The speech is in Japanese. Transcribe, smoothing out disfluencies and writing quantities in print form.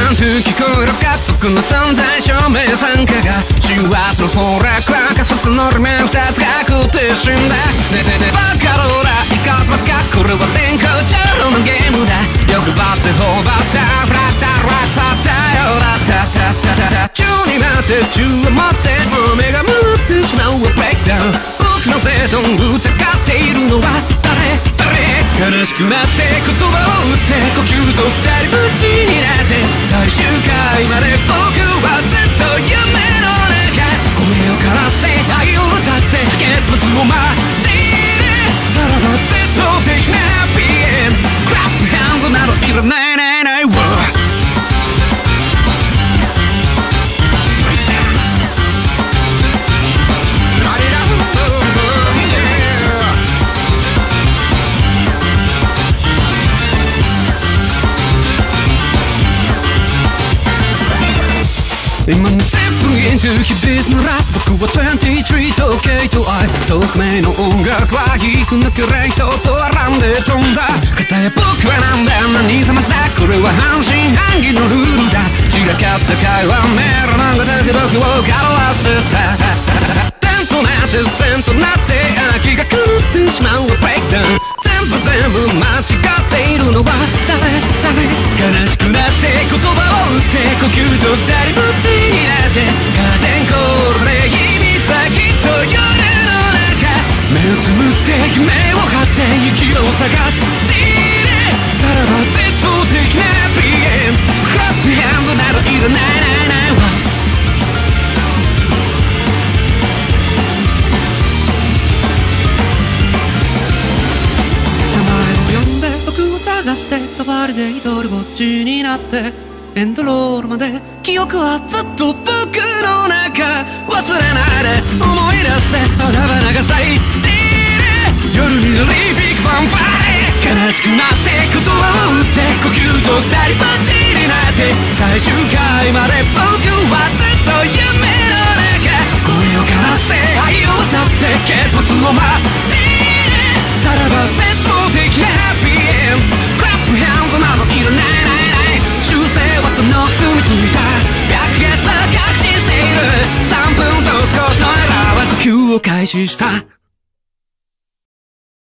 なんと聞こえるか僕の存在証明参加が重圧の崩落はカフスの裏面二つが食って死んだねねねバカローライカスばっかこれは天候上のゲームだ欲張って頬張ったフラッタラッタタよラッタタタタタ中になって銃を持ってもう目が回ってしまうブレイクダウン僕の生徒を疑っているのは誰悲しくなって言葉を打って呼吸と二人ぶちになって最終回まで僕はずっと夢の中声を枯らして愛を歌って結末を待っているさらば絶望的なハッピーエンドクラップハンズなどいらないないない、今のステップイント日々のラス僕は23時計と愛匿名の音楽は弾く抜けれ一つ選んで飛んだ片や僕はなんだ何様だこれは半信半疑のルールだ散らかった会話メロなんかだけ僕を表してた点となって線となって気が狂ってしまうブレイクダウン全部間違っているのは誰悲しくなって言葉を打って呼吸と二人ぶちになってカーテンコールで秘密はきっと夜の中目をつむって夢を張って息を探しているさらば絶望的なハッピーエンドクラップハンズなどいらないないないわ探してたばりで一人ぼっちになってエンドロールまで記憶はずっと僕の中忘れないで思い出して花々が咲いている夜にのリビックファンファイ悲しくなって言葉を打って呼吸と二人ぼっちになって最終回まで僕はずっと夢の中声を枯らして愛を歌って結末を待っているさらば絶望的なハッピーエンドクラップハンズなどいらないないない修正はその住みついた白熱は確信している3分と少しの間は呼吸を開始した